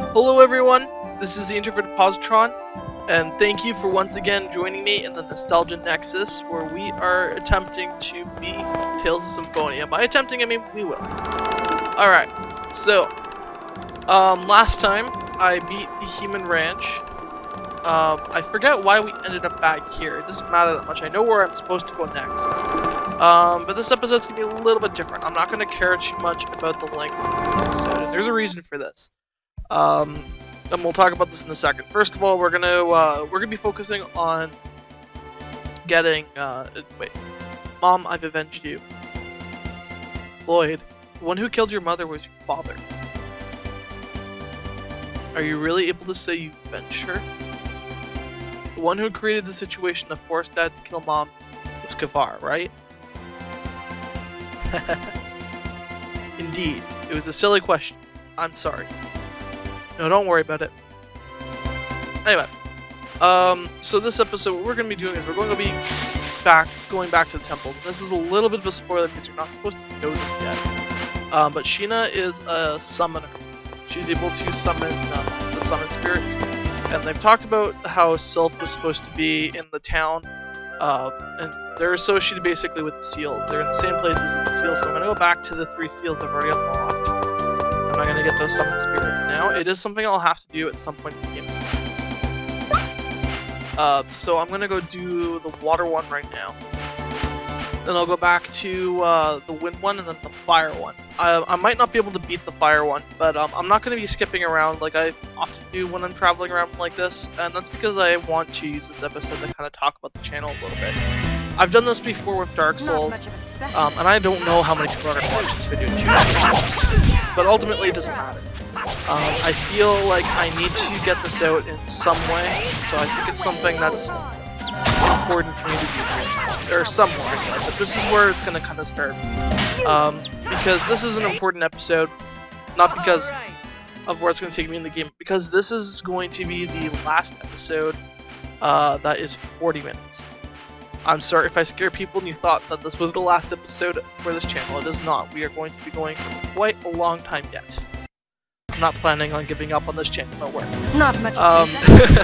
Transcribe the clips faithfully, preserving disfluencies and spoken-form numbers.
Hello everyone, this is the Introverted Positron, and thank you for once again joining me in the Nostalgia Nexus, where we are attempting to beat Tales of Symphonia. By attempting, I mean we will. Alright, so, um, last time I beat the Human Ranch. Um, I forget why we ended up back here. It doesn't matter that much. I know where I'm supposed to go next. Um, but this episode's gonna be a little bit different. I'm not gonna care too much about the length of this episode, and there's a reason for this. Um, and we'll talk about this in a second. First of all, we're gonna uh, we're gonna be focusing on getting. Uh, wait, Mom, I've avenged you. Lloyd, the one who killed your mother was your father. Are you really able to say you avenged her? The one who created the situation that forced Dad to kill Mom was Kavar, right? Indeed, it was a silly question. I'm sorry. No, don't worry about it. Anyway, um, so this episode, what we're going to be doing is we're going to be back, going back to the temples. And this is a little bit of a spoiler because you're not supposed to know this yet. Um, but Sheena is a summoner. She's able to summon uh, the summon spirits. And they've talked about how Sylph was supposed to be in the town. Uh, and they're associated basically with the seals. They're in the same places as the seals. So I'm going to go back to the three seals I've already unlocked. I'm not going to get those summon spirits now. It is something I'll have to do at some point in the game. Uh, so I'm going to go do the water one right now. Then I'll go back to uh, the wind one and then the fire one. I, I might not be able to beat the fire one, but um, I'm not going to be skipping around like I often do when I'm traveling around like this. And that's because I want to use this episode to kind of talk about the channel a little bit. I've done this before with Dark Souls, um, and I don't know how many people are going to watch this video, to be honest. But ultimately it doesn't matter. Um, I feel like I need to get this out in some way, so I think it's something that's important for me to do. Or somewhere, anyway, but this is where it's going to kind of start. Um, because this is an important episode, not because of where it's going to take me in the game, but because this is going to be the last episode uh, that is forty minutes. I'm sorry if I scare people and you thought that this was the last episode for this channel. It is not. We are going to be going for quite a long time yet. I'm not planning on giving up on this channel, don't worry. Not much. Um,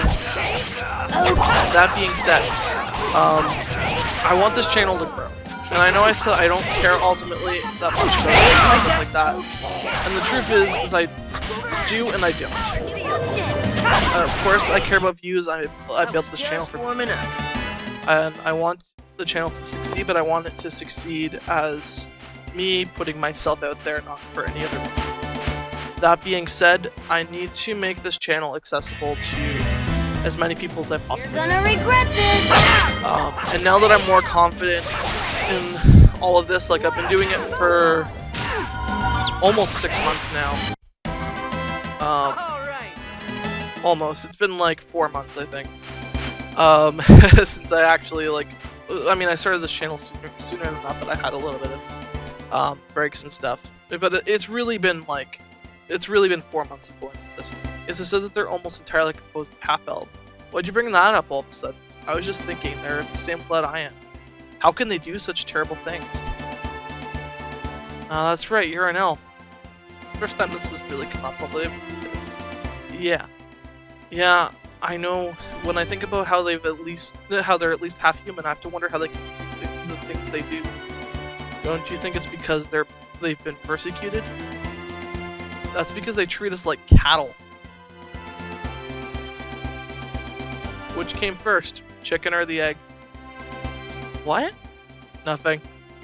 that being said, um, I want this channel to grow. And I know I said I don't care ultimately that much about it and stuff like that. And the truth is, is I do and I don't. Uh, of course, I care about views. I, I built this channel for views. And I want the channel to succeed, but I want it to succeed as me putting myself out there, not for any other reason. That being said, I need to make this channel accessible to as many people as I possibly can. You're gonna regret this! Um, and now that I'm more confident in all of this, like I've been doing it for almost six months now. Um, almost. It's been like four months, I think. Um, since I actually, like, I mean, I started this channel sooner, sooner than that, but I had a little bit of, um, breaks and stuff. But it's really been, like, it's really been four months of going with this. Is it says that they're almost entirely composed of half-elves. Why'd you bring that up all of a sudden? I was just thinking, they're the same blood I am. How can they do such terrible things? Uh, that's right, you're an elf. First time this has really come up, probably. Yeah. Yeah. I know when I think about how they've at least how they're at least half human, I have to wonder how they can do the things they do. Don't you think it's because they're they've been persecuted? That's because they treat us like cattle. Which came first, chicken or the egg? What? Nothing.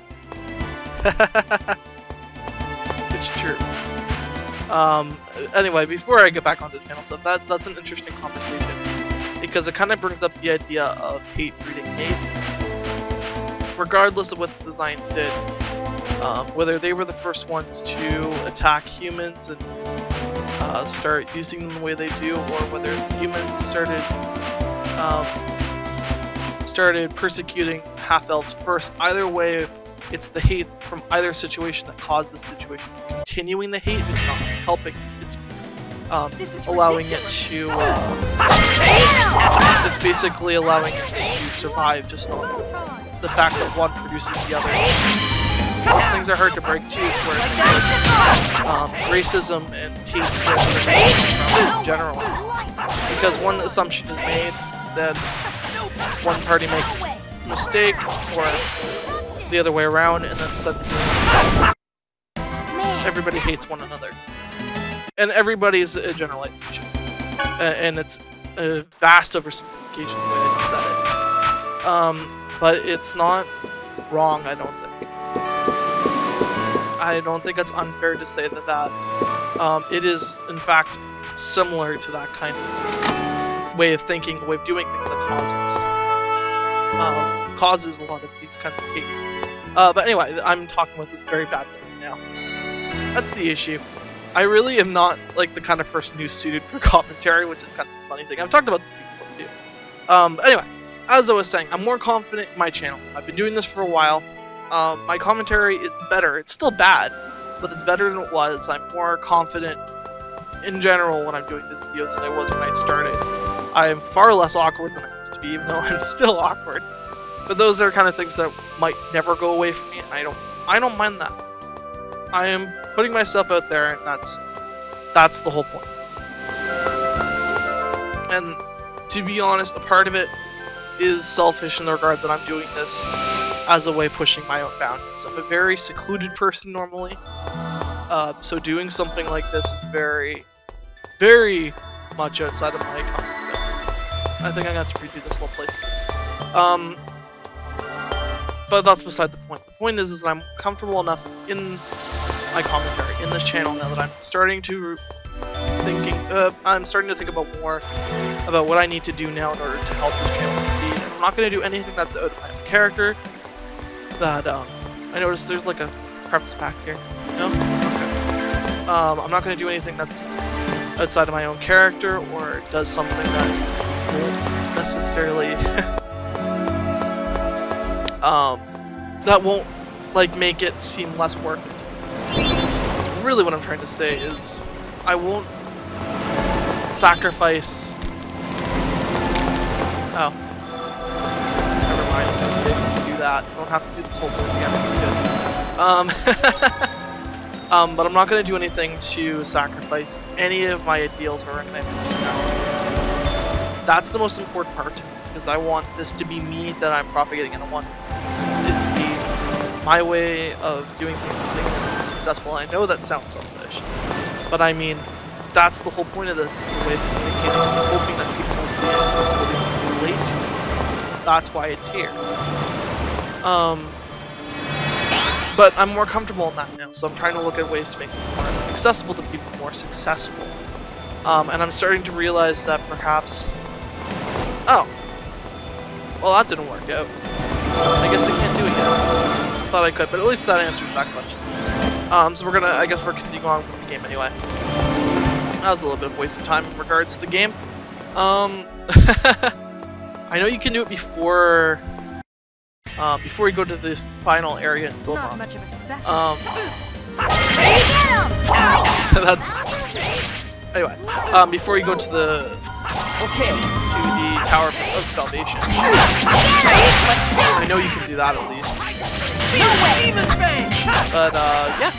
It's true. Um, anyway, before I get back onto the channel stuff, that, that's an interesting conversation, because it kind of brings up the idea of hate breeding hate, regardless of what the designs did, um, whether they were the first ones to attack humans and uh, start using them the way they do, or whether humans started, um, started persecuting half-elves first. Either way, it's the hate from either situation that caused this situation. Continuing the hate is not helping. It's um, allowing it to. Uh, it's basically allowing it to survive. Just on the fact that one produces the other. Those things are hard to break too. It's where it's like, um, racism and hate in general. It's because one assumption is made that one party makes a mistake, or the other way around, and then suddenly everybody hates one another. And everybody's a generalization. Uh, and it's a vast oversimplification the way I just said it. Um, but it's not wrong, I don't think. I don't think it's unfair to say that that um, it is, in fact, similar to that kind of way of thinking, way of doing things that causes um, causes a lot of these kinds of hates. Uh, but anyway, I'm talking about this very bad thing now. That's the issue. I really am not like the kind of person who's suited for commentary, which is kind of a funny thing. I've talked about this before too. Um, but anyway, as I was saying, I'm more confident in my channel. I've been doing this for a while. Um, my commentary is better. It's still bad, but it's better than it was. I'm more confident in general when I'm doing these videos than I was when I started. I am far less awkward than I used to be, even though I'm still awkward. But those are kind of things that might never go away from me, and I don't, I don't mind that. I am putting myself out there, and that's that's the whole point of this. And to be honest, a part of it is selfish in the regard that I'm doing this as a way of pushing my own boundaries. I'm a very secluded person normally, uh, so doing something like this is very, very much outside of my comfort zone. I think I'm going to have to redo this whole place. Um, but that's beside the point. The point is, is that I'm comfortable enough in my commentary in this channel now that I'm starting to thinking uh, I'm starting to think about more about what I need to do now in order to help this channel succeed. And I'm not going to do anything that's out of my own character. That um, I noticed there's like a crevice back here. No? Okay. Um, I'm not going to do anything that's outside of my own character or does something that won't necessarily um, that won't like make it seem less worth it. So really what I'm trying to say is I won't sacrifice... Oh. Never mind, I'm going to save it to do that. I don't have to do this whole thing again, it's good. Um, um, but I'm not going to do anything to sacrifice any of my ideals or any of my personality. That's the most important part to me, because I want this to be me that I'm propagating, and I want it to be my way of doing things and making them successful. And I know that sounds selfish, but I mean, that's the whole point of this. It's a way of communicating and hoping that people will see it and relate to it. That's why it's here. Um, but I'm more comfortable in that now, so I'm trying to look at ways to make it more accessible to people, more successful. Um, and I'm starting to realize that perhaps... Oh. Well, that didn't work out. I guess I can't do it yet. I thought I could, but at least that answers that question. Um, so we're gonna, I guess we're continuing on with the game anyway. That was a little bit of a waste of time in regards to the game. Um, I know you can do it before, uh, before you go to the final area in Silver. Um, that's, anyway, um, before you go to the, okay, to the Tower of Salvation. I know you can do that at least. But, uh, yeah.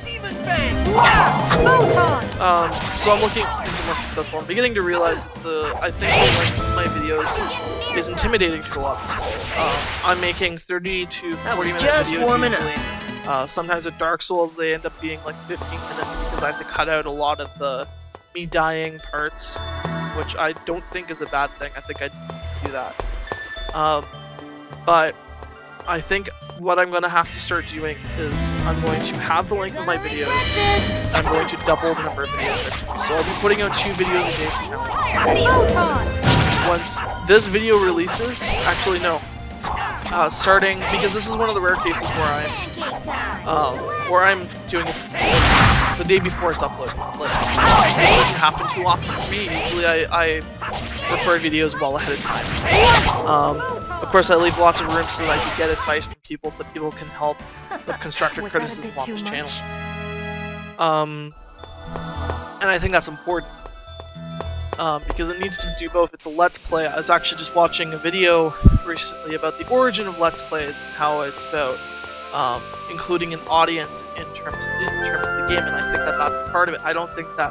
Um, so I'm looking into more successful. I'm beginning to realize that the, I think the length of my videos is intimidating to a lot of people. Um, I'm making thirty to forty minute videos usually. Uh, sometimes with Dark Souls they end up being like fifteen minutes because I have to cut out a lot of the me dying parts, which I don't think is a bad thing. I think I'd do that. Um, but I think what I'm going to have to start doing is I'm going to have the length of my videos. I'm going to double the number of videos I do. So I'll be putting out two videos a day from now. Once this video releases, actually no, uh, starting, because this is one of the rare cases where I'm, um, where I'm doing it the day before it's uploaded. Like, it doesn't happen too often for me. Usually I, I record videos well ahead of time. Um, Of course, I leave lots of room so that I can get advice from people, so that people can help with constructive criticism on this channel. Um, and I think that's important, um, because it needs to do both. It's a Let's Play. I was actually just watching a video recently about the origin of Let's Plays and how it's about um, including an audience in terms in terms of the game, and I think that that's part of it. I don't think that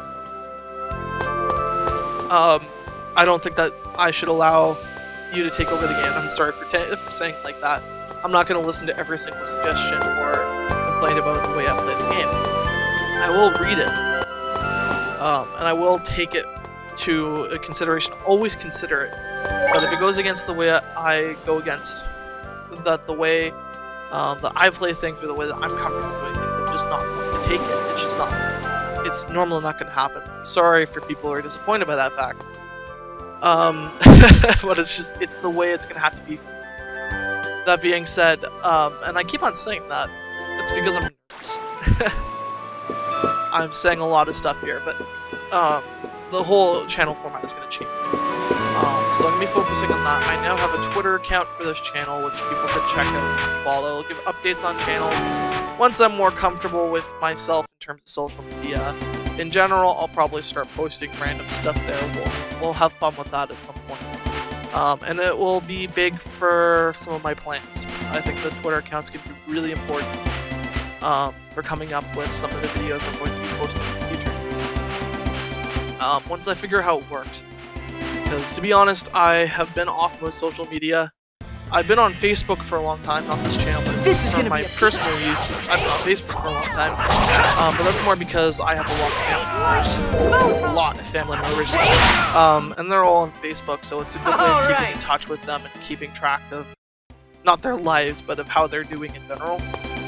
um, I don't think that I should allow you to take over the game. I'm sorry for, for saying it like that. I'm not going to listen to every single suggestion or complain about the way I play the game. I will read it, um, and I will take it to consideration. Always consider it. But if it goes against the way I go against, that the way um, that I play things or the way that I'm comfortable doing things, I'm just not going to take it. It's just not. It's normally not going to happen. Sorry for people who are disappointed by that fact. Um, but it's just, it's the way it's going to have to be. That being said, um, and I keep on saying that, it's because I'm nervous. I'm saying a lot of stuff here, but um, the whole channel format is going to change. Um, so I'm going to be focusing on that. I now have a Twitter account for this channel, which people can check out and follow. I'll give updates on channels once I'm more comfortable with myself in terms of social media. In general, I'll probably start posting random stuff there. We'll, we'll have fun with that at some point. Um, and it will be big for some of my plans. I think the Twitter accounts can be really important um, for coming up with some of the videos I'm going to be posting in the future. Um, once I figure out how it works. Because, to be honest, I have been off most social media. I've been on Facebook for a long time, not this channel, but this is for my personal use. I've been on Facebook for a long time, um, but that's more because I have a lot of family members, a lot of family members, um, and they're all on Facebook, so it's a good way of keeping in touch with them and keeping track of, not their lives, but of how they're doing in general.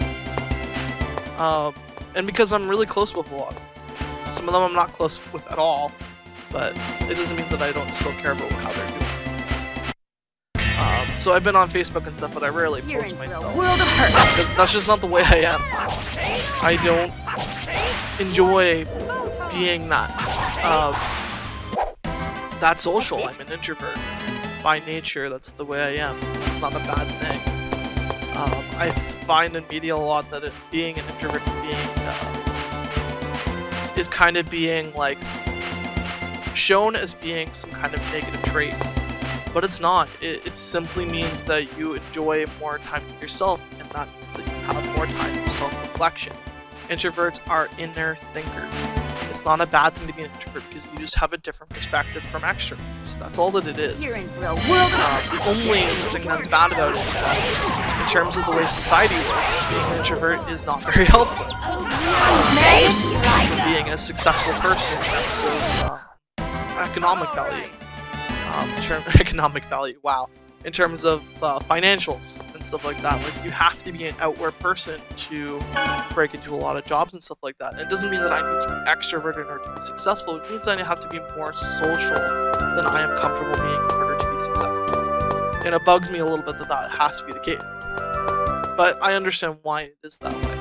Um, and because I'm really close with a lot. Some of them I'm not close with at all, but it doesn't mean that I don't still care about how they're doing. Um, so I've been on Facebook and stuff, but I rarely post myself. Because that's just not the way I am. I don't enjoy being that, um, that social. I'm an introvert. By nature, that's the way I am. It's not a bad thing. Um, I find in media a lot that it, being an introvert being, uh, is kind of being, like, shown as being some kind of negative trait. But it's not. It, it simply means that you enjoy more time with yourself, and that means that you have more time for self-reflection. Introverts are inner thinkers. It's not a bad thing to be an introvert because you just have a different perspective from extroverts. That's all that it is. You're in real world. Uh, the only thing that's bad about it is that, in terms of the way society works, being an introvert is not very helpful. Uh, for being a successful person in terms of uh, economic value. Um, in term economic value, wow. In terms of uh, financials and stuff like that, like you have to be an outward person to break into a lot of jobs and stuff like that. And it doesn't mean that I need to be extroverted in order to be successful. It means that I have to be more social than I am comfortable being in order to be successful. And it bugs me a little bit that that has to be the case. But I understand why it is that way.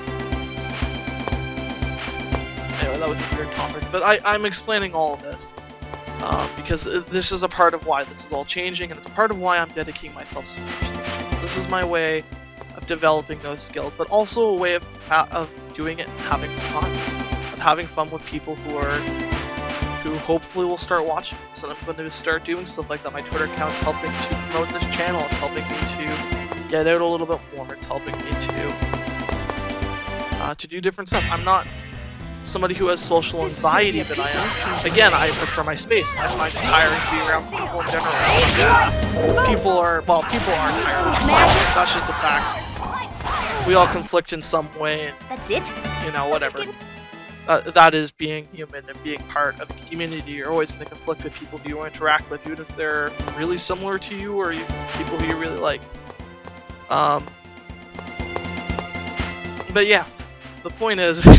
Anyway, that was a weird topic. But I, I'm explaining all of this. Um, because this is a part of why this is all changing, and it's a part of why I'm dedicating myself so much to the channel. This is my way of developing those skills, but also a way of, of doing it and having fun. Of having fun with people who are, who hopefully will start watching. So I'm going to start doing stuff like that. My Twitter account's helping to promote this channel, it's helping me to get out a little bit more, it's helping me to, uh, to do different stuff. I'm not somebody who has social anxiety that I am. Again, I prefer my space. I find it tiring to be around people in general. People are, well, people are tiring. That's just a fact. We all conflict in some way. That's it? You know, whatever. Uh, that is being human and being part of a community. You're always going to conflict with people who you interact with, even if they're really similar to you or you, people who you really like. Um, but yeah, the point is...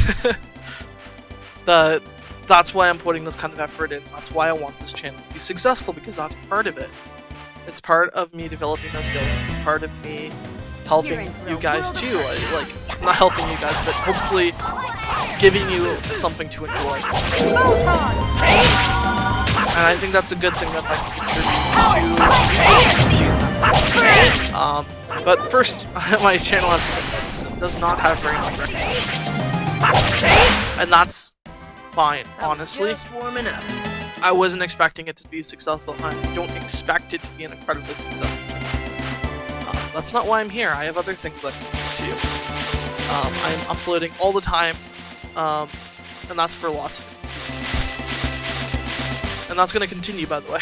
That that's why I'm putting this kind of effort in. That's why I want this channel to be successful, because that's part of it. It's part of me developing those skills. It's part of me helping you guys too. I, like, not helping you guys, but hopefully giving you something to enjoy. And I think that's a good thing that I can contribute to. Um, but first, my channel has to get noticed. It does not have very much recognition. And that's fine, honestly. I wasn't expecting it to be successful. I don't expect it to be an incredibly successful channel. Uh, that's not why I'm here. I have other things I can do too. Um, I'm uploading all the time, um, and that's for lots of it. And that's going to continue, by the way.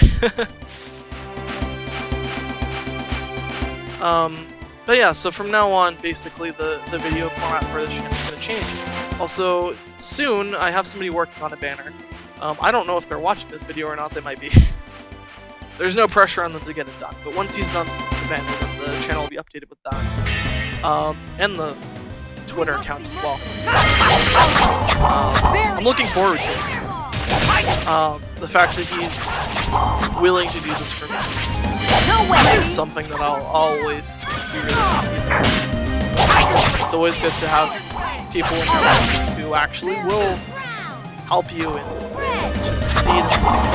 um, but yeah, so from now on, basically, the, the video format for this channel is going to change. Also, soon, I have somebody working on a banner. Um, I don't know if they're watching this video or not, they might be. There's no pressure on them to get it done, but once he's done the banner, then the channel will be updated with that. Um, and the Twitter account as well. Um, I'm looking forward to it. Um, the fact that he's willing to do this for me is something that I'll always be really happy about. It's always good to have people in your life who actually will help you and to succeed in things.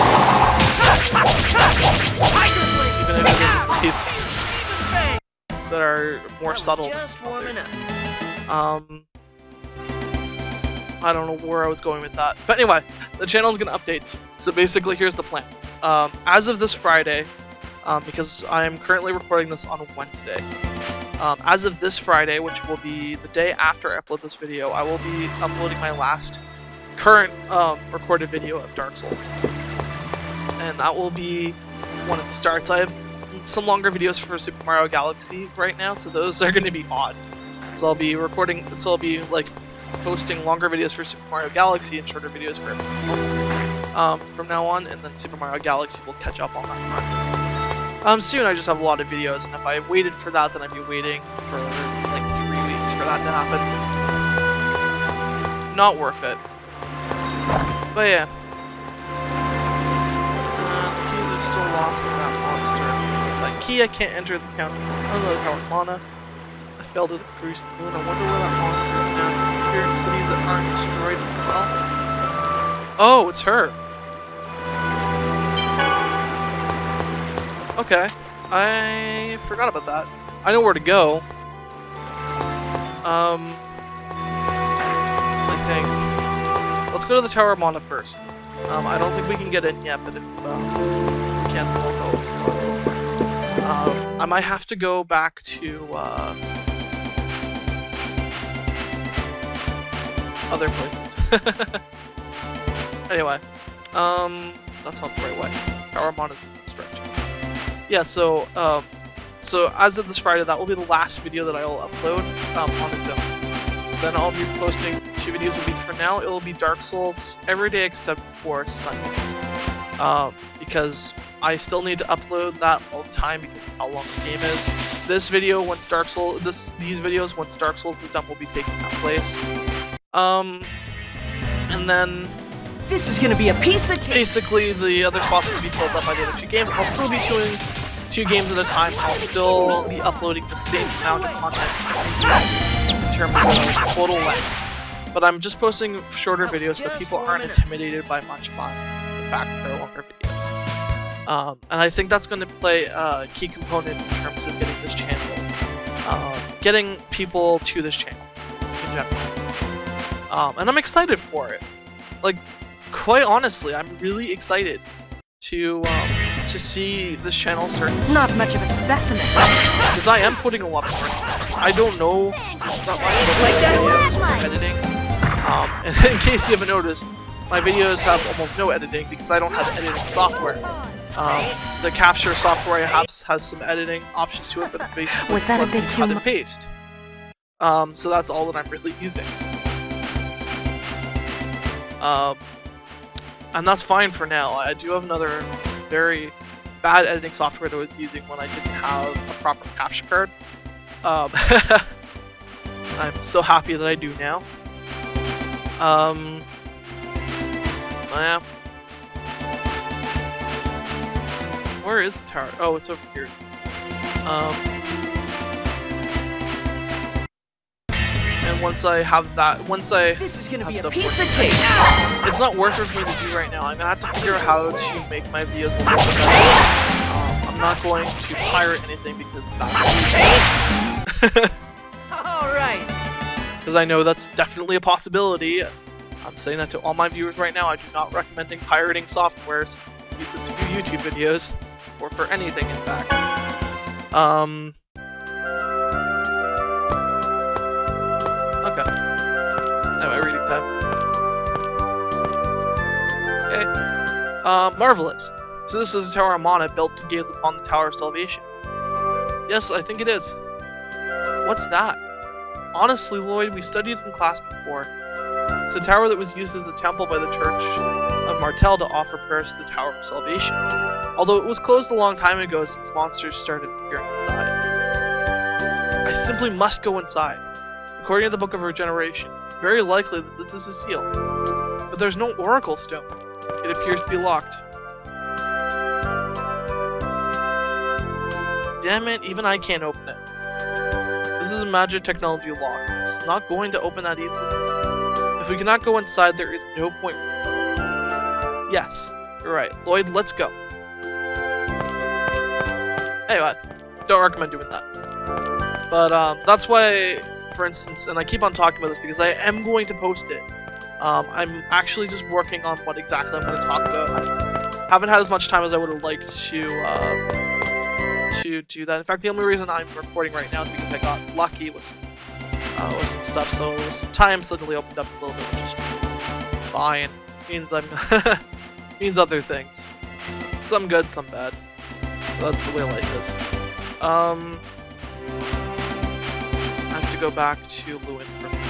Even if it isn't ways that are more subtle. Um, I don't know where I was going with that. But anyway, the channel is going to update. So basically, here's the plan. Um, as of this Friday, um, because I am currently recording this on Wednesday, um, as of this Friday, which will be the day after I upload this video, I will be uploading my last current um, recorded video of Dark Souls. And that will be when it starts. I have some longer videos for Super Mario Galaxy right now, so those are going to be odd. So I'll be recording, so I'll be like posting longer videos for Super Mario Galaxy and shorter videos for everything else um, from now on, and then Super Mario Galaxy will catch up on that front. Um, soon I just have a lot of videos, and if I waited for that, then I'd be waiting for like three weeks for that to happen. Not worth it. But yeah. Uh, the key is still lost to that monster. That key I can't enter the town. Oh, the tower mana. I failed it at Grease the Moon. I wonder where that monster is now. Here in cities that aren't destroyed as well. Oh, it's her. Okay. I forgot about that. I know where to go. Um, I think. Let's go to the Tower of Mana first. Um, I don't think we can get in yet, but if uh, we can't, then we'll go explore. Um, I might have to go back to uh, other places. Anyway, um, that's not the right way. Tower of Mana is in this direction. Yeah, so um, so as of this Friday, that will be the last video that I will upload um, on its own. Then I'll be posting two videos a week from now. It will be Dark Souls every day except for Sundays. Um, because I still need to upload that all the time because of how long the game is. This video, once Dark Souls, this these videos, once Dark Souls is done, will be taking that place. Um, and then this is gonna be a piece of cake. Basically, the other spots will be filled up by the other two games. I'll still be doing two games at a time. I'll still be uploading the same amount of content in terms of total length. But I'm just posting shorter videos so that people aren't intimidated by much by the fact that they're longer videos. Um, and I think that's going to play a key component in terms of getting this channel, uh, getting people to this channel in general. Um, and I'm excited for it. Like, quite honestly, I'm really excited to um, to see this channel start. Not much of a specimen. Because I am putting a lot of work into this. I don't know that much about editing. Um, and in case you haven't noticed, my videos have almost no editing because I don't have editing software. Um, the capture software I have has some editing options to it, but basically was that a bit too cut and paste. Um, so that's all that I'm really using. Um, and that's fine for now. I do have another very bad editing software that I was using when I didn't have a proper capture card. Um, I'm so happy that I do now. Um, yeah. Where is the tower? Oh, it's over here. Um, and once I have that, once I this is gonna have be a stuff piece working, of cake. it's not worth it for me to do right now. I'm gonna have to figure out how to make my videos a little bit better. Um, I'm not going to pirate anything because that's All right. because I know that's definitely a possibility. I'm saying that to all my viewers right now. I do not recommend pirating softwares. Use it to do YouTube videos, or for anything, in fact. Um. Okay. Uh, marvelous. So this is a Tower of Mana built to gaze upon the Tower of Salvation. Yes, I think it is. What's that? Honestly, Lloyd, we studied it in class before. It's a tower that was used as a temple by the Church of Martel to offer prayers to the Tower of Salvation. Although it was closed a long time ago since monsters started appearing inside. I simply must go inside. According to the Book of Regeneration, very likely that this is a seal. But there's no Oracle Stone. It appears to be locked. Damn it, even I can't open it. This is a magic technology lock. It's not going to open that easily. If we cannot go inside, there is no point. Yes, you're right. Lloyd, let's go. Anyway, don't recommend doing that. But um, that's why, for instance, and I keep on talking about this because I am going to post it. Um, I'm actually just working on what exactly I'm going to talk about. I haven't had as much time as I would have liked to uh, to do that. In fact, the only reason I'm recording right now is because I got lucky with some, uh, with some stuff. So some time suddenly opened up a little bit, which is fine. Means I'm means other things. Some good, some bad. So that's the way life is. Um, I have to go back to Lewin for me.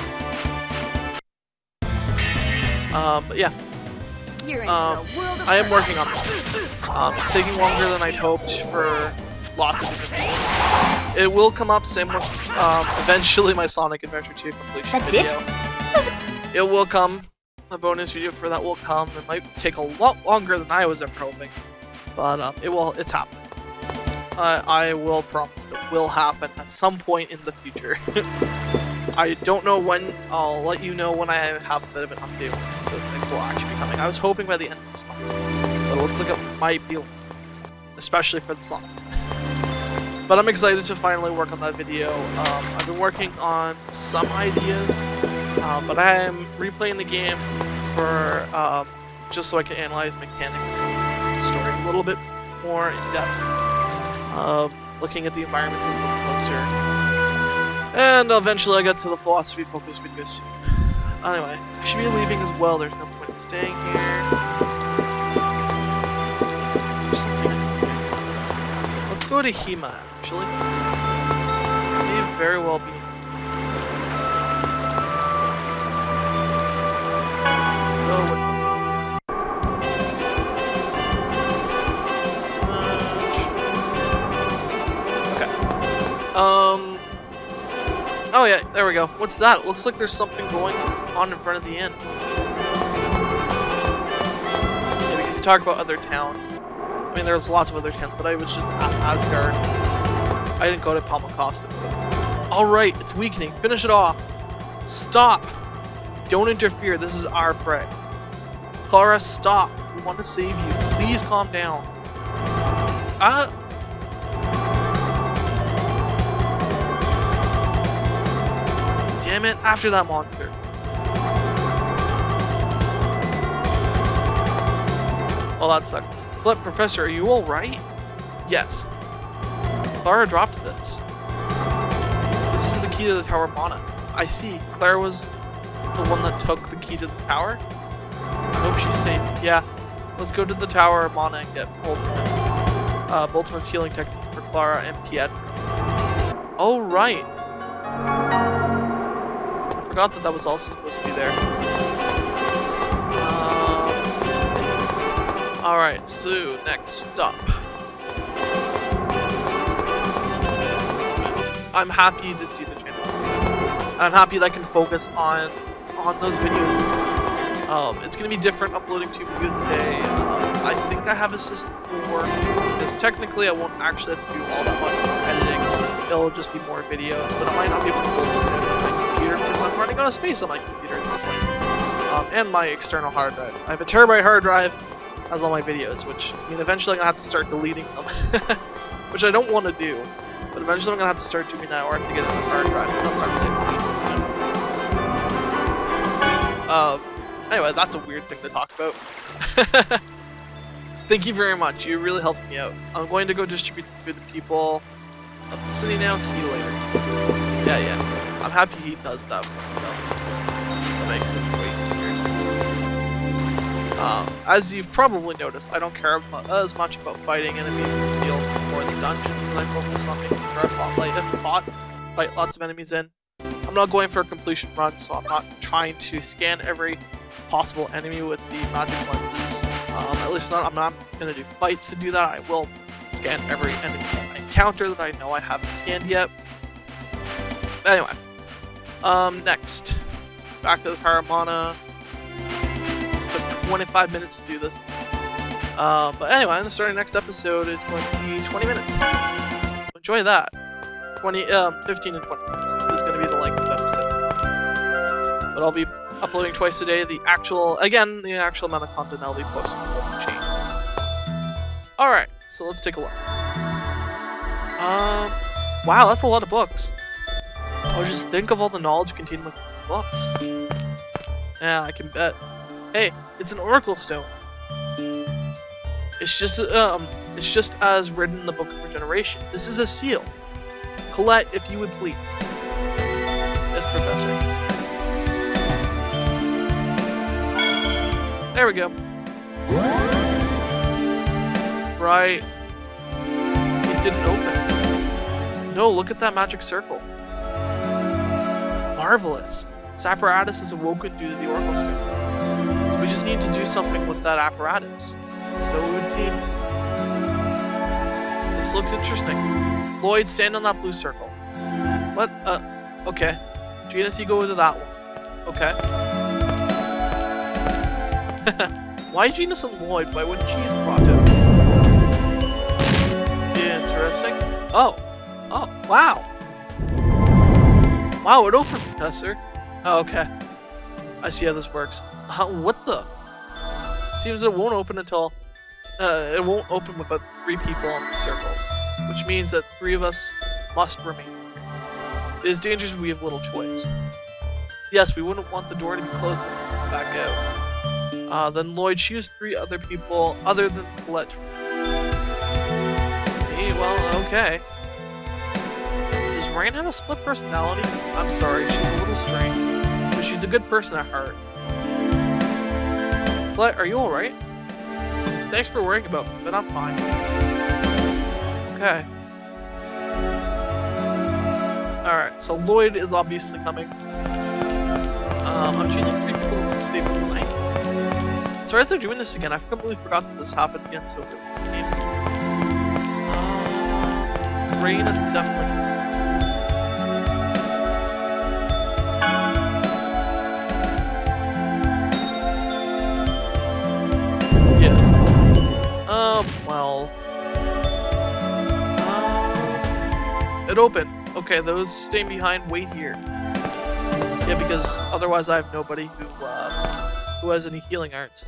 Um, but yeah. Um, I am working on it. Um, it's taking longer than I'd hoped for lots of different reasons. It will come up, same with um, eventually my Sonic Adventure two completion That's video. It? It will come. A bonus video for that will come. It might take a lot longer than I was ever hoping, but um, it will. It's happening. Uh, I will promise it will happen at some point in the future. I don't know when. I'll let you know when I have a bit of an update when those things will actually be coming. I was hoping by the end of this month, but it looks like it might be, especially for the song. But I'm excited to finally work on that video. Um, I've been working on some ideas, um, but I am replaying the game for um, just so I can analyze mechanics and the story a little bit more in depth. Um, looking at the environments a little closer. And eventually I get to the philosophy-focused videos soon. Anyway, I should be leaving as well. There's no point in staying here. There's something I can do. Let's go to Hema, actually. May very well be. No, what? Okay. Um. Oh yeah, there we go. What's that? It looks like there's something going on in front of the inn. Yeah, because you talk about other towns. I mean, there's lots of other towns, but I was just at Asgard. I didn't go to Palmacosta. Alright, it's weakening. Finish it off. Stop. Don't interfere. This is our prey. Clara, stop. We want to save you. Please calm down. Ah. Uh, Damn it, after that monster. Well, that sucked. But, Professor, are you alright? Yes. Clara dropped this. This is the key to the Tower of Mana. I see. Clara was the one that took the key to the tower? I hope she's safe. Yeah. Let's go to the Tower of Mana and get Boltzmann. Uh, Boltzmann's healing technique for Clara and Pietro. Oh, right. I forgot that that was also supposed to be there. Um, Alright, so next stop. I'm happy to see the channel. I'm happy that I can focus on on those videos. Um, it's going to be different uploading two videos a day. Um, I think I have a system for because technically I won't actually have to do all that much editing. It'll just be more videos, but I might not be able to hold this in on my computer because I'm running out of space on my computer at this point. Um, and my external hard drive. I have a terabyte hard drive, has all my videos, which, I mean, eventually I'm going to have to start deleting them. Which I don't want to do, but eventually I'm going to have to start doing that or I have to get another hard drive. That's not really Um, anyway, that's a weird thing to talk about. Thank you very much, you really helped me out. I'm going to go distribute the food to people of the city now, see you later. Yeah, yeah. I'm happy he does that. That makes me wait here. Um, as you've probably noticed, I don't care about, as much about fighting enemies in the field. It's more the dungeons, and I focus on making sure I fought, like, if fought, fight lots of enemies in. I'm not going for a completion run, so I'm not trying to scan every possible enemy with the magic lenses. Um, at least not, I'm not going to do fights to do that. I will scan every enemy I encounter that I know I haven't scanned yet. Anyway, um, next, back to the Paramana. Took twenty-five minutes to do this. Uh, but anyway, the starting next episode is going to be twenty minutes. Enjoy that. twenty, um, fifteen and twenty minutes is going to be the length of the episode. But I'll be uploading twice a day. The actual, again, the actual amount of content I'll be posting will change. Alright, so let's take a look. Um, wow, that's a lot of books. Oh, just think of all the knowledge contained within these books. Yeah, I can bet. Hey, it's an Oracle Stone. It's just, um, it's just as written in the Book of Regeneration. This is a seal. Colette, if you would please. Yes, Professor. There we go. Right. It didn't open. No, look at that magic circle. Marvelous. This apparatus is awoken due to the Oracle Stone. So we just need to do something with that apparatus. So it would seem. This looks interesting. Lloyd, stand on that blue circle. What? Uh, okay. Janus, you go into that one. Okay. Why Janus and Lloyd? Why wouldn't she use Protos? Interesting. Oh. Oh, wow. Wow, it opened, Professor. Oh, okay. I see how this works. How, what the? Seems it won't open until... Uh, it won't open without three people on the circles. Which means that three of us must remain. It is dangerous, we have little choice. Yes, we wouldn't want the door to be closed and back out. Uh, then Lloyd, choose three other people other than Colette. Hey, well, okay. Does Rain have a split personality? I'm sorry, she's a little strange. But she's a good person at heart. Colette, are you alright? Thanks for worrying about me, but I'm fine. Okay. Alright, so Lloyd is obviously coming. Um, I'm choosing three people to stay behind. So as they're doing this again, I completely forgot that this happened again so good. Uh, Rain is definitely... Yeah. Um, well... It opened. Okay, those staying behind, wait here. Yeah, because otherwise I have nobody who uh, who has any healing arts.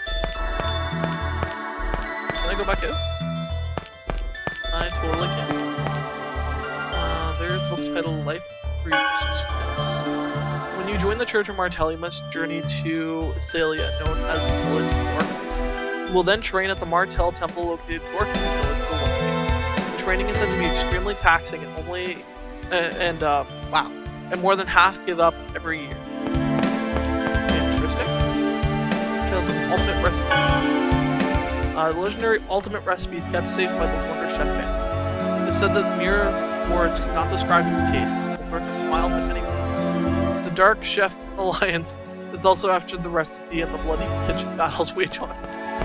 Can I go back out? I totally can. Uh, there's book titled Life Priest. When you join the Church of Martel, you must journey to Celia, known as the Village of Orphans. You will then train at the Martel Temple located north of the village for one week. Training is said to be extremely taxing and only uh, and uh, wow, and more than half give up every year. Interesting. The ultimate recipe. Uh, the legendary ultimate recipe is kept safe by the Wonder Chef Man. It is said that mere words cannot describe its taste. It will bring a smile to anyone. The Dark Chef Alliance is also after the recipe and the bloody kitchen battles wage on.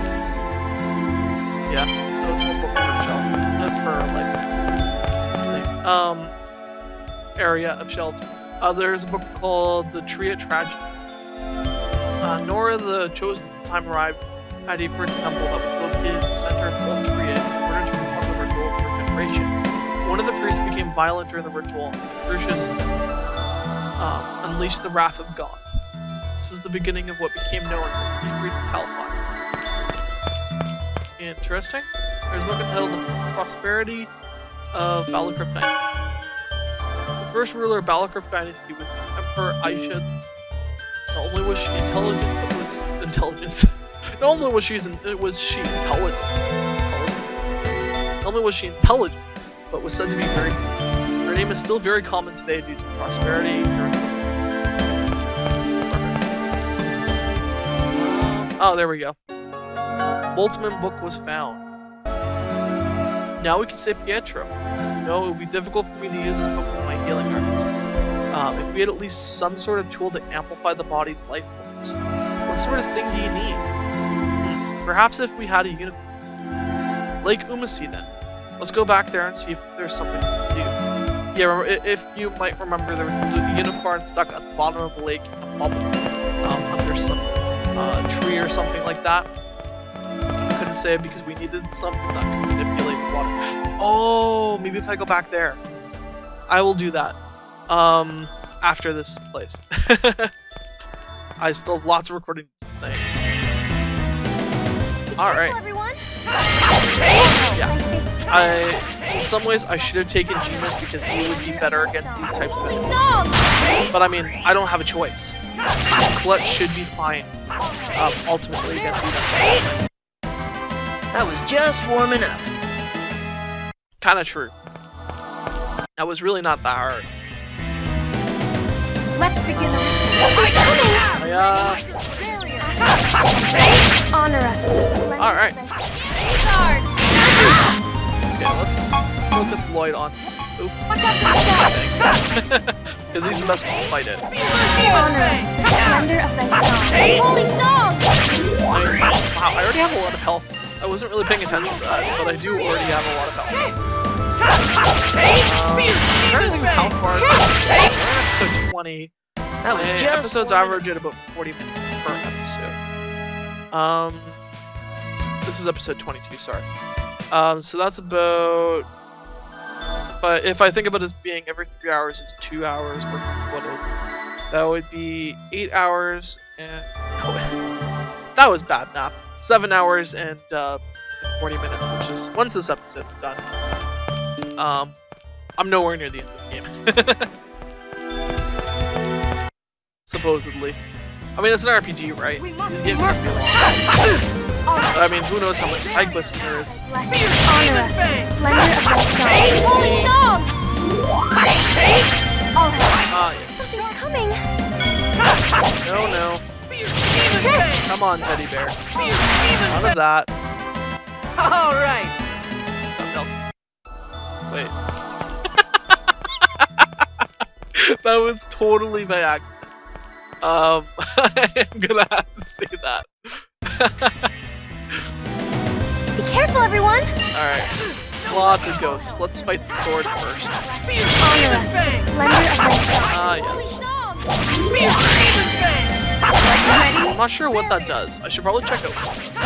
Yeah, so it's one book per shelf. Per like, like um area of shelves. Uh, there's a book called The Tria Tragedy. Uh, Nora, the chosen time arrived at a first temple that was located in the center of Old Tria in order to perform the ritual for regeneration. One of the priests became violent during the ritual. Crucius um, unleashed the wrath of God. This is the beginning of what became known as the Freed Hellfire. Interesting. There's a book entitled The Prosperity of Balacrypt Dynasty. The first ruler of Balacrypt Dynasty was Emperor Aisha. Not only was she intelligent, but was intelligence. Not only was she was she intelligent, intelligent. Not only was she intelligent, but was said to be very good. Her name is still very common today due to prosperity. Um, Oh, there we go. Boltzmann book was found. Now we can say Pietro. No, it would be difficult for me to use this book with my healing arts. Um, if we had at least some sort of tool to amplify the body's life force. What sort of thing do you need? Hmm. Perhaps if we had a unicorn. Lake Umasi then. Let's go back there and see if there's something to do. Yeah, remember, if you might remember, there was a unicorn stuck at the bottom of the lake in a bubble um, under some uh, tree or something like that. I couldn't say it because we needed something that could manipulate water. Oh, maybe if I go back there. I will do that. Um, after this place. I still have lots of recording things. Alright. Yeah. I, in some ways, I should have taken Genius because he would be better against these types of enemies. But I mean, I don't have a choice. Colette should be fine, um, ultimately, against these enemies. I was just warming up. Kinda true. That was really not that hard. Let's begin the Yeah. honor us with a splendid Alright. start. Okay, let's focus Lloyd on. Oop. Because he's the best one to fight it. Honor us with the splendor of thy song. Holy song! I mean, wow, I already have a lot of health. I wasn't really paying attention to that, but I do already have a lot of health. Um, I'm trying to think of how far. We're in episode twenty. That was And just episodes average at about forty minutes per episode. Um, this is episode twenty-two. Sorry. Um, so that's about. But if I think about it as being every three hours, it's two hours worth of footage. That would be eight hours and. Oh, that was bad math. Seven hours and uh, forty minutes, which is once this episode is done. Um, I'm nowhere near the end of the game. Supposedly. I mean, it's an R P G, right? These games can be long. But I mean, who knows how much side questing there is. Honor us with the splendor of thy song. Holy song! All right. Ah, yes. Something's coming. No, no. Come on, teddy bear. None of that. All right. No, no. Wait. That was totally by accident. Um, I'm gonna have to say that. Be careful, everyone. Alright. Lots of ghosts. Let's fight the sword first. Honor us with the splendor of thy song. Ah, yes. I'm not sure what that does. I should probably check out what it does.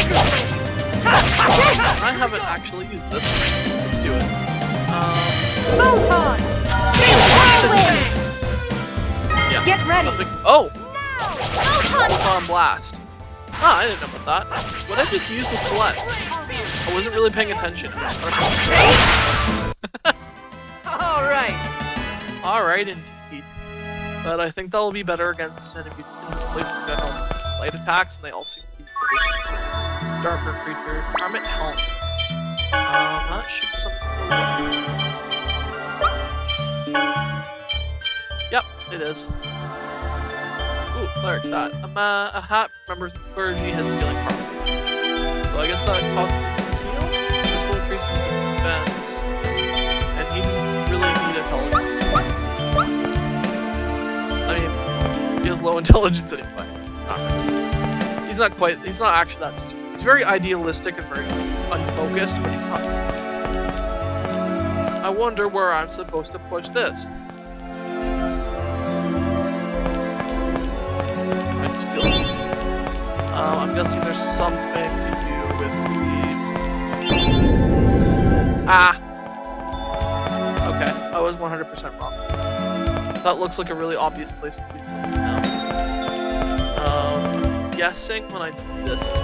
I haven't actually used this. Let's do it. Um, Photon. yeah. Get ready. Something- Oh! Photon. Photon blast. Ah, I didn't know about that. What did I just use with Colette? I wasn't really paying attention. All right. Alright, indeed. But I think that'll be better against enemies in this place in general. It's light attacks, and they all seem to be worse. Darker creatures. Armament helm. Um, that should be something. Yep, it is. Ooh, cleric's that. Um, uh, a hat remembers the clergy has healing power. So I guess that causes him to heal. This will increase his defense. And he doesn't really need intelligence. I mean, he has low intelligence anyway. Not really. He's not quite, he's not actually that stupid. He's very idealistic and very unfocused, but he's not stupid. I wonder where I'm supposed to push this. I just feel uh, I'm guessing there's something to do with the... Ah! Okay, I was one hundred percent wrong. That looks like a really obvious place to do something now. Um, I'm guessing when I do this, it's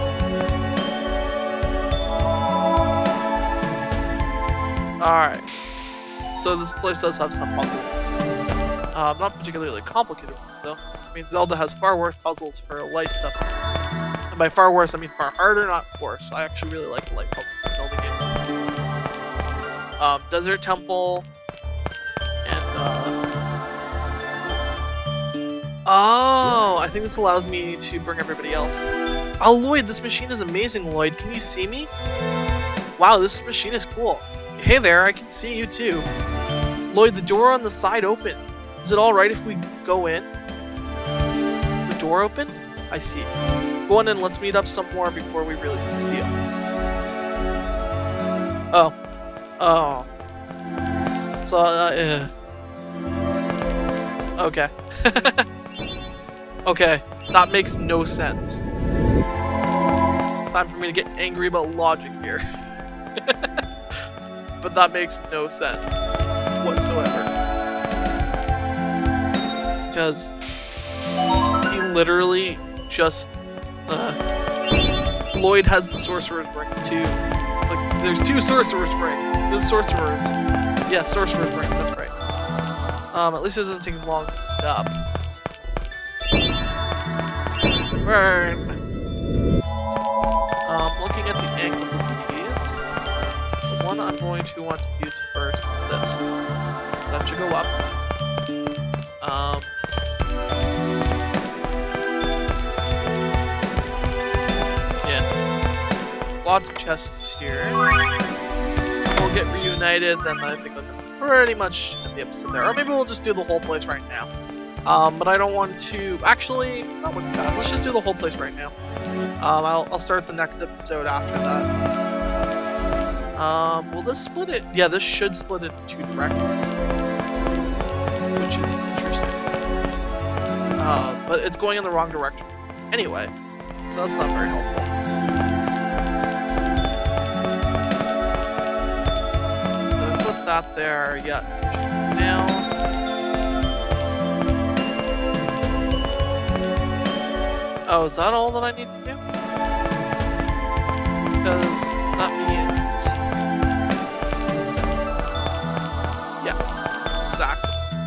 alright. So this place does have some puzzles. Um, not particularly complicated ones, though. I mean, Zelda has far worse puzzles for light stuff. And by far worse, I mean far harder, not worse. I actually really like the light puzzles in Zelda games. Um, Desert Temple, and uh, Oh, I think this allows me to bring everybody else. Oh, Lloyd, this machine is amazing, Lloyd. Can you see me? Wow, this machine is cool. Hey there, I can see you too. Lloyd, the door on the side open. Is it alright if we go in? The door open? I see. Go on in, let's meet up some more before we release the seal. Oh. Oh. So, uh, uh. Okay. Okay, that makes no sense. Time for me to get angry about logic here. But that makes no sense whatsoever. Because he literally just uh, Lloyd has the sorcerer's ring too. Like there's two sorcerer's rings. The sorcerers. Yeah, sorcerer's rings, that's right. Um, at least it doesn't take long to pick up. Burn! Um, looking at the angle of these, the one I'm going to want to use first is this. So that should go up. Um, yeah. Lots of chests here. We'll get reunited, then I think we'll pretty much end the episode there. Or maybe we'll just do the whole place right now. Um, but I don't want to... Actually, that wouldn't be bad. Let's just do the whole place right now. Um, I'll, I'll start the next episode after that. Um, will this split it? Yeah, this should split it in two directions. Which is interesting. Uh, but it's going in the wrong direction. Anyway, so that's not very helpful. So put that there, yeah. Down. Oh, is that all that I need to do? Because that means... Yeah. Sack.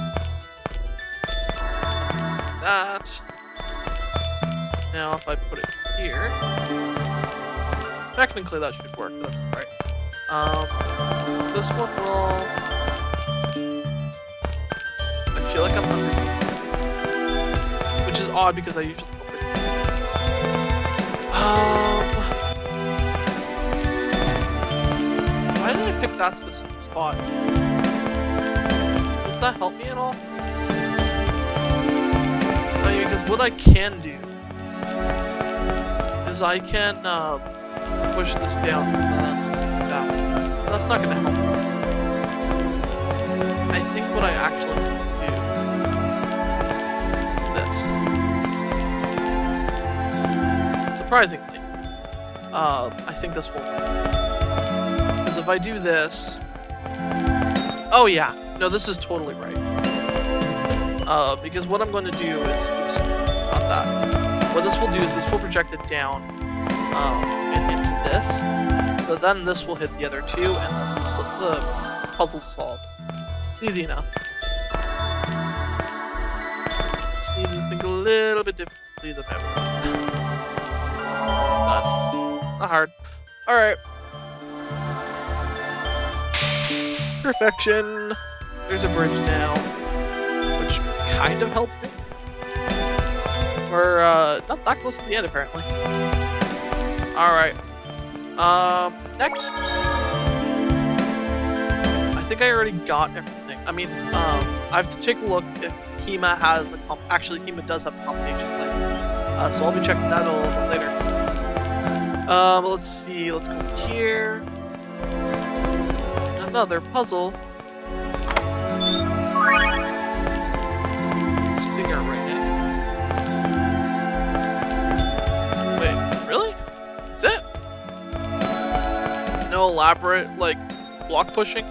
That. Now if I put it here... Technically that should work, that's alright. Um, this one will... I feel like I'm underneath. Which is odd because I usually... Um, why did I pick that specific spot? Does that help me at all? I mean, because what I can do is I can um, push this down to that. That's not going to help me. I think what I actually need to do is this. Surprisingly, uh, I think this will work. Because if I do this... Oh yeah, no, this is totally right. Uh, because what I'm going to do is... Oops, not that. What this will do is this will project it down um, and into this. So then this will hit the other two, and then the, the puzzle's solved. Easy enough. Just need to think a little bit differently than everyone. Not hard. Alright. Perfection. There's a bridge now. Which kind of helped me. We're uh, not that close to the end, apparently. Alright. Um, next. I think I already got everything. I mean, um, I have to take a look if Kima has the comp- Actually, Kima does have the combination plate. Uh, so I'll be checking that a little bit later. Um, let's see, let's go here. Another puzzle. Stinger right in. Wait, really? That's it? No elaborate, like, block pushing?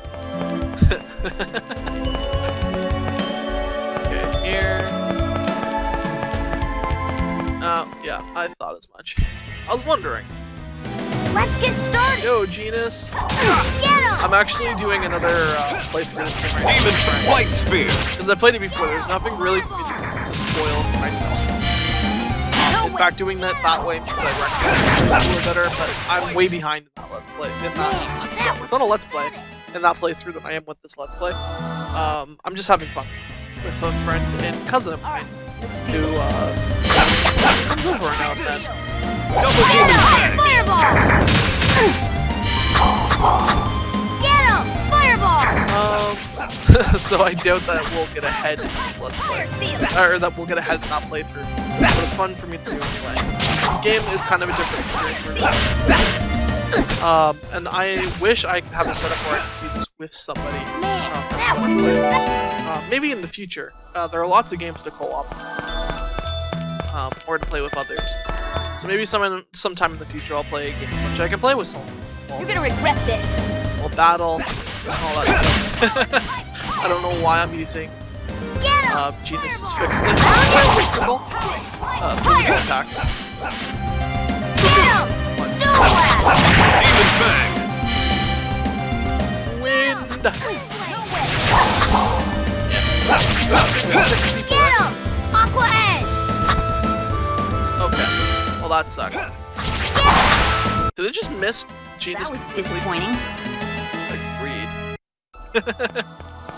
Okay, here. Oh, yeah, I thought as much. I was wondering. Let's get started. Yo, Genus. Get him. I'm actually doing another uh, playthrough of this game right Demon Flight Spear. Because I played it before. There's nothing really for me to, to spoil for myself. In fact, doing that that way means I recognize it a little better, but I'm way behind in that let's play. In that let's play. It's not a let's play in that playthrough than I am with this let's play. Um, I'm just having fun with a friend and cousin of mine who uh, comes over now and then. Double demon fang. Fireball! Get him! Fireball! Um, so I doubt that we'll get ahead in Let's Play. Or that we'll get ahead in that playthrough. But it's fun for me to do anyway. This game is kind of a different experience for me. Um, and I wish I could have a setup where I could do this with somebody. Um, as Let's Play. Uh, maybe in the future. Uh, there are lots of games to co-op. Um, or to play with others. So maybe some, sometime in the future I'll play a game which I can play with someone. We'll, You're gonna regret this. we'll battle, and all that stuff. I don't know why I'm using uh, Genus's fix. It's flexible. Uh, physical attacks. Demon fang. Wind! Get him! Aqua Edge! Okay. Well, that sucked. Did it just miss Genus That was completely? disappointing. Like, Greed.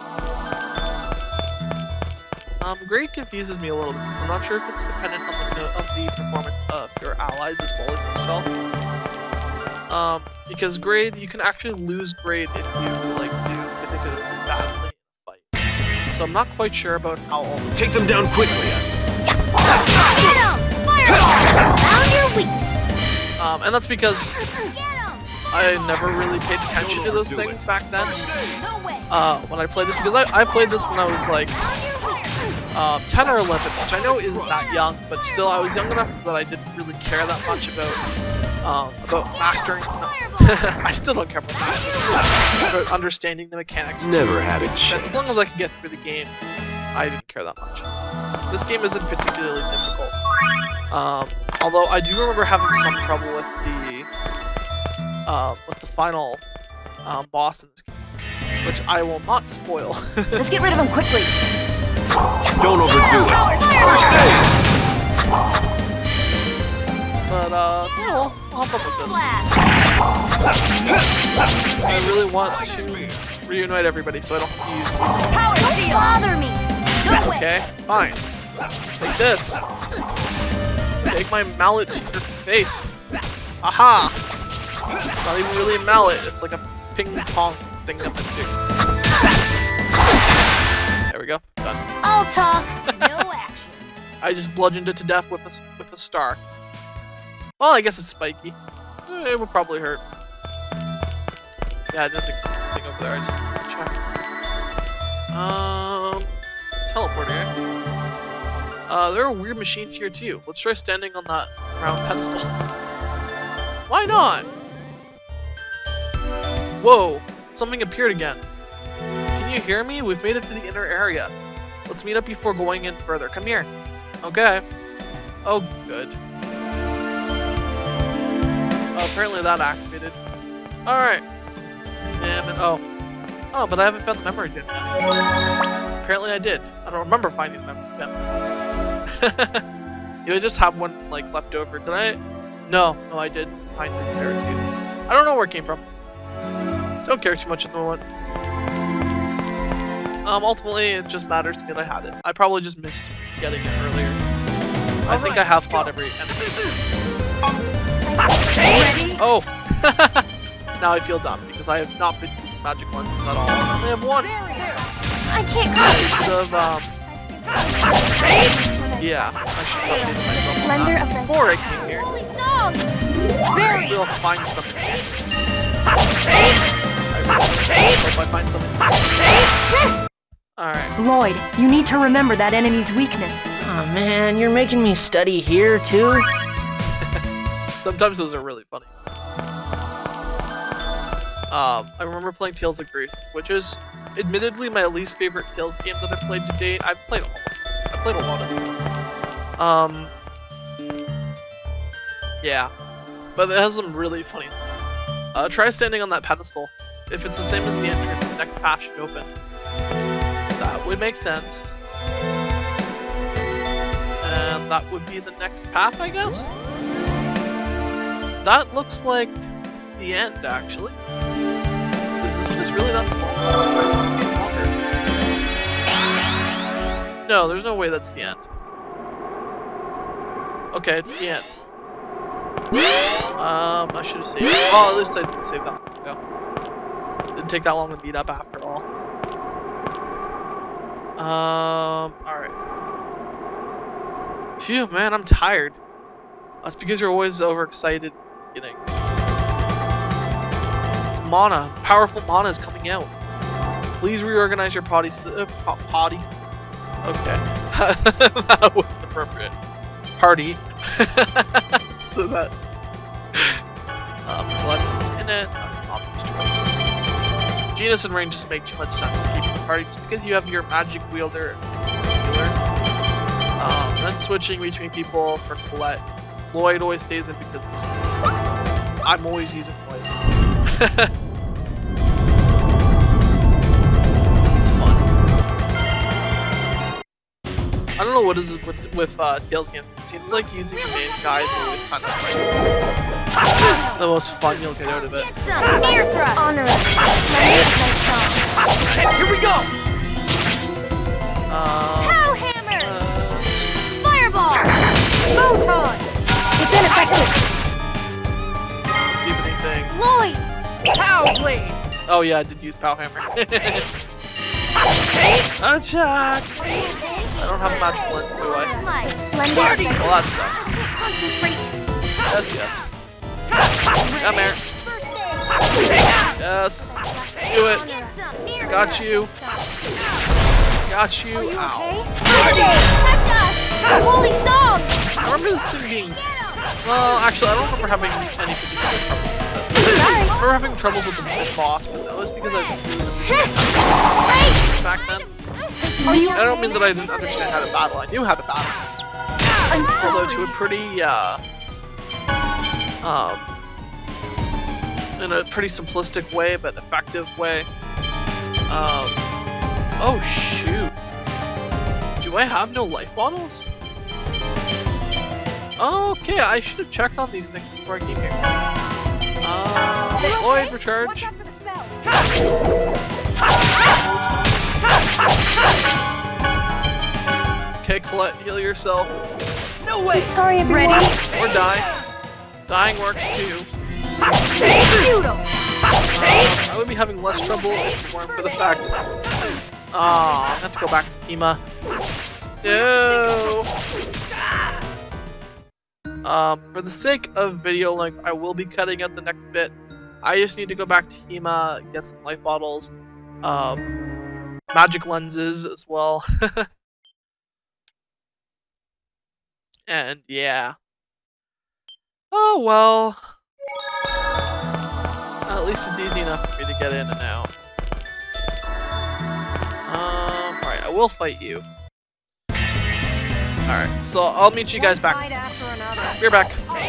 um, Greed confuses me a little bit because I'm not sure if it's dependent on the, of the performance of your allies as well as yourself. Um, because grade, you can actually lose grade if you, like, do particularly badly in a fight. So I'm not quite sure about how all this Take them down quickly. Get him! Fireball! Found your weakness. Um, and that's because Get him! I never really paid attention to those Do things it. back then. No way. Uh, when I played this, because I, I played this when I was like Found your weakness. um, ten or eleven, which I know isn't that young, but still I was young enough that I didn't really care that much about um, about mastering. No, I still don't care about mastering, about understanding the mechanics. Never had a But chance. as long as I could get through the game, I didn't care that much. This game isn't particularly difficult. Um, although I do remember having some trouble with the uh, with the final um, boss in this game, which I will not spoil. Let's get rid of him quickly. Don't overdo it. First aid. But uh, yeah, we'll, we'll hop up with this. Blast. I really want to reunite everybody, so I don't have to use these. Power Don't bother me. No way. Okay, fine. Take this. Take my mallet to your face. Aha! It's not even really a mallet, it's like a ping pong thing I'm gonna do. There we go, done. I'll talk. No action. I just bludgeoned it to death with a, with a star. Well, I guess it's spiky. Eh, It would probably hurt. Yeah, I didn't think anything over there, I just check. Um, teleporter. Uh, there are weird machines here too. Let's try standing on that round pedestal. Why not? Whoa, something appeared again. Can you hear me? We've made it to the inner area. Let's meet up before going in further. Come here. Okay. Oh, good. Oh, apparently that activated. Alright. Salmon. Oh. Oh, but I haven't found the memory gem. Apparently I did. I don't remember finding the memory gem. You just have one, like, left over. Did I? No. No, I did find it there, too. I don't know where it came from. Don't care too much at the moment. Um, ultimately, it just matters to me that I had it. I probably just missed getting it earlier. I think I have fought every enemy. Ready? Oh! Now I feel dumb, because I have not been using magic lenses at all. I only have one! I can't I go. should have, um... yeah, I should have updated myself on Splendor that of the before I came here. Holy song. Hopefully I'll find something. I really hope I find something. Alright. Lloyd, you need to remember that enemy's weakness. Oh man, you're making me study here too? Sometimes those are really funny. Um, I remember playing Tales of Grace, which is admittedly my least favorite Tales game that I've played to date. I've played all of them. I've played a lot of them. Um, yeah, but it has some really funny. Uh, try standing on that pedestal. If it's the same as the entrance, the next path should open. That would make sense. And that would be the next path, I guess? That looks like the end, actually. Is this place really that small? No, there's no way that's the end. Okay, it's the end. Um, I should have saved it. Well, at least I didn't save that long ago. Didn't take that long to beat up after all. Um, alright. Phew, man, I'm tired. That's because you're always overexcited. Kidding. It's mana. Powerful mana is coming out. Please reorganize your potty. Uh, potty. Okay. That was appropriate. Party. So that. Um, blood is in it. That's an obvious choice. Genus and range just make too much sense to keep in the party just because you have your magic wielder healer. Um, then switching between people for Colette. Lloyd always stays in because I'm always using Lloyd. It's fun. I don't know what is it with, with uh, Dale's game. It seems like using the main guy is always kind of like the most fun you'll get out of it. Air thrust. Honor us. Here we go! Um, Pow hammer. uh, Fireball. Photon. It's ineffective. let's see if anything. Lloyd. Pow blade. Oh yeah, I did use Pow Hammer. Attack! I don't have a magic blend, do I? My splendid. Well, that sucks. Concentrate. Yes, yes. Come here. Yes. Let's do it. Got you. Got you. Ow. Holy song. I remember this thing being... Well, actually, I don't remember having any particular trouble with it. I remember having troubles with the boss, but that was because I didn't really understand back then. I don't mean that I didn't understand how to battle. I knew how to battle. Although to a pretty, uh... Um... in a pretty simplistic way, but effective way. Um... Oh, shoot. Do I have no life bottles? Okay, I should have checked on these things before I came here. Uh, Lloyd, recharge. Okay, Colette, heal yourself. No way. Sorry, everyone. Ready? Or die. Dying works too. Shoot 'em. Uh, I would be having less trouble if it weren't for the fact. Ah, I have to go back to Kima. No. Um, for the sake of video length, I will be cutting out the next bit. I just need to go back to Hema, get some life bottles, um, magic lenses as well. And yeah. Oh well. At least it's easy enough for me to get in and out. Um, alright, I will fight you. Alright, so I'll meet you guys back. We're back.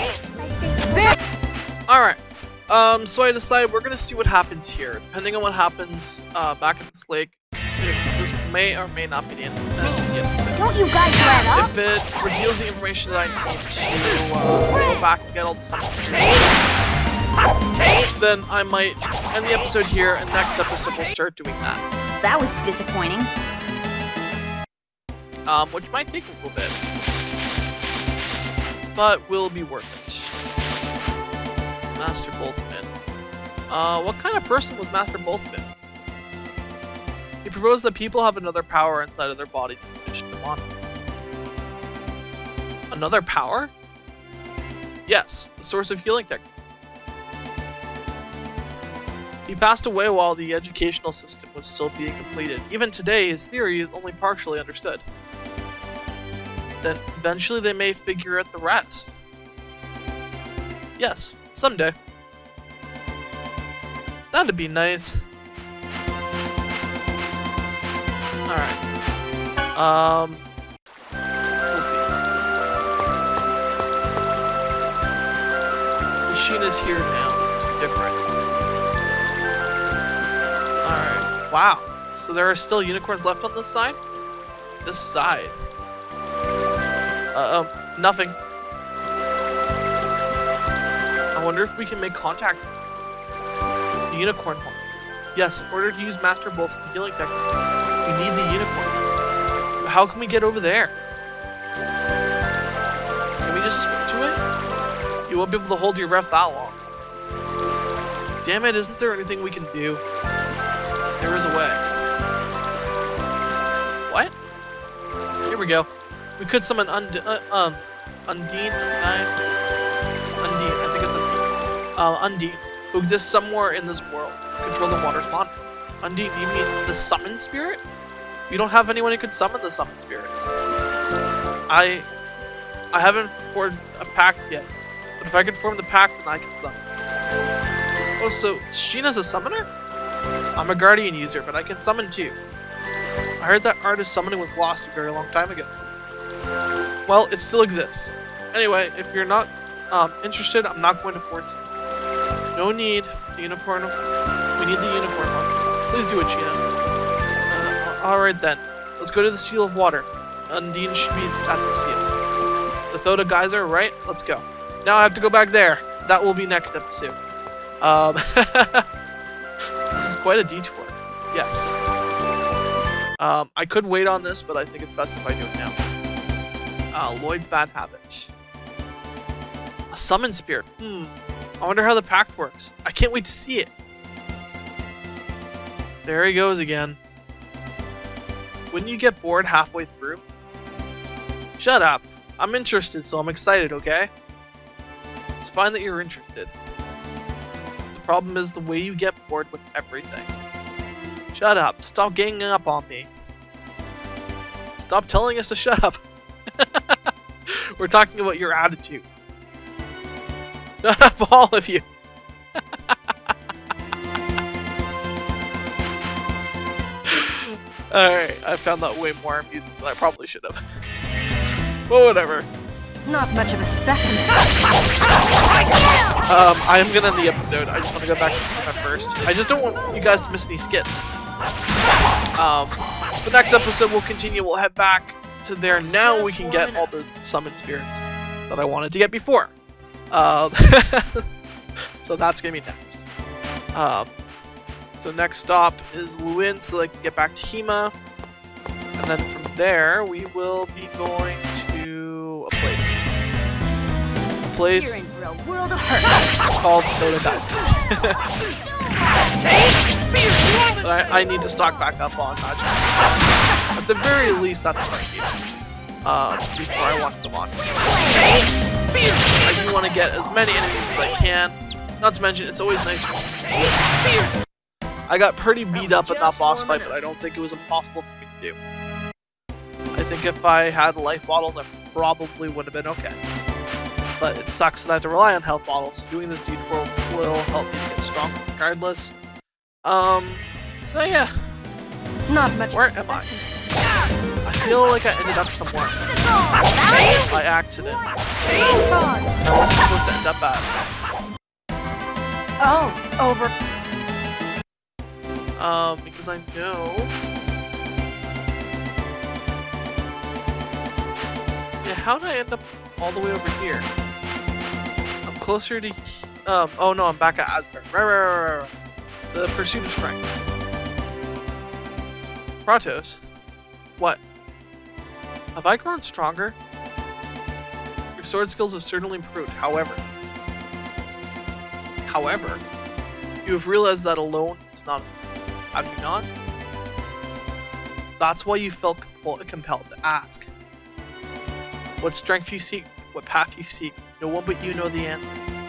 Alright, um, so I decided we're gonna see what happens here. Depending on what happens uh, back at this lake, this may or may not be the end of the episode. Don't you guys let up? If it reveals the information that I need to uh, go back and get all the stuff, then I might end the episode here, and next episode we'll start doing that. That was disappointing. Um, which might take a little bit, but will be worth it. Master Boltzmann. Uh, what kind of person was Master Boltzmann? He proposed that people have another power inside of their body to condition them on. Another power? Yes, the source of healing technique. He passed away while the educational system was still being completed. Even today, his theory is only partially understood. Then eventually they may figure out the rest. Yes, someday. That'd be nice. Alright. Um, we'll see. Machina's here now. It's different. Alright. Wow. So there are still unicorns left on this side? This side. Uh, um, nothing. I wonder if we can make contact with the unicorn home. Yes, in order to use Master Bolt's healing technique, we need the unicorn. But how can we get over there? Can we just swim to it? You won't be able to hold your breath that long. Damn it, isn't there anything we can do? There is a way. What? Here we go. We could summon Und uh, um, Undine, Undine, Undine, I think it's Undine. Uh, Undine, who exists somewhere in this world. Control the water's monster. Undine, you mean the summon spirit? You don't have anyone who could summon the summon spirit. I, I haven't formed a pact yet, but if I could form the pact, then I can summon. Oh, so Sheena's a summoner? I'm a guardian user, but I can summon too. I heard that art of summoning was lost a very long time ago. Well, it still exists. Anyway, if you're not um, interested, I'm not going to force you. No need. The unicorn. We need the unicorn one. Please do it, Sheena. Uh, Alright then. Let's go to the Seal of Water. Undine should be at the seal. The Thoda Geyser, right? Let's go. Now I have to go back there. That will be next episode. Um, this is quite a detour. Yes. Um, I could wait on this, but I think it's best if I do it now. Uh, Lloyd's bad habit. A summon spirit. Hmm. I wonder how the pact works. I can't wait to see it. There he goes again. Wouldn't you get bored halfway through? Shut up. I'm interested, so I'm excited, okay? It's fine that you're interested. The problem is the way you get bored with everything. Shut up. Stop ganging up on me. Stop telling us to shut up. We're talking about your attitude. Shut up, all of you. Alright, I found that way more amusing than I probably should have. But whatever. Not much of a specimen. Um, I am gonna end the episode. I just want to go back to that first. I just don't want you guys to miss any skits. Um, the next episode we'll continue. We'll head back to there. Now we can get all the summon spirits that I wanted to get before. Um, so that's gonna be next. Um, so next stop is Luin, so I can get back to Hema, and then from there we will be going to a place. A place You're in for a world of hurt. called Thoda Geyser. But I, I need to stock back up on magic. At the very least, that's what I need. Um, before I walk them on. I do want to get as many enemies as I can. Not to mention, it's always nice to see it. I got pretty beat up at that boss fight, but I don't think it was impossible for me to do. I think if I had life bottles, I probably would have been okay. But it sucks that I have to rely on health bottles. Doing this detour will help me get strong regardless. Um, so yeah. Not much. Where am I? I feel like I ended up somewhere by accident. I wasn't supposed to end up at. Oh, over. Um, because I know. Yeah, how did I end up all the way over here? I'm closer to. Um, oh no, I'm back at Asbury. Right, right, right, right, right. The Pursuit of Strength. Pratos. What? Have I grown stronger? Your sword skills have certainly improved, however. However, you have realized that alone is not enough. Have you not? That's why you felt compelled to ask. What strength you seek, what path you seek, no one but you know the answer.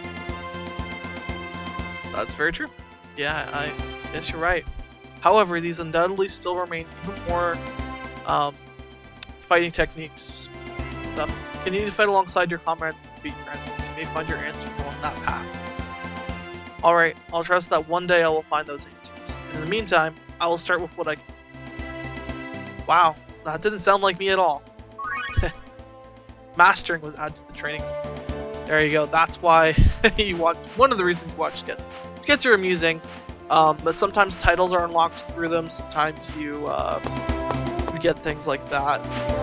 That's very true. Yeah, I guess you're right. However, these undoubtedly still remain even more um, fighting techniques. Um, continue to fight alongside your comrades and defeat your enemies. You may find your answer along that path. Alright, I'll trust that one day I will find those answers. In the meantime, I will start with what I can. Wow, that didn't sound like me at all. Mastering was added to the training. There you go, that's why you watch. One of the reasons you watch skits. Skits are amusing, um, but sometimes titles are unlocked through them, sometimes you, uh, you get things like that.